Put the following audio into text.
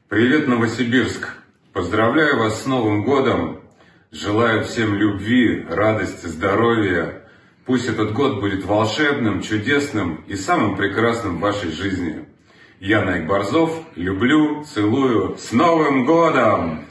Привет, Новосибирск! Поздравляю вас с Новым годом! Желаю всем любви, радости, здоровья. Пусть этот год будет волшебным, чудесным и самым прекрасным в вашей жизни. Я, Найк Борзов, люблю, целую. С Новым годом!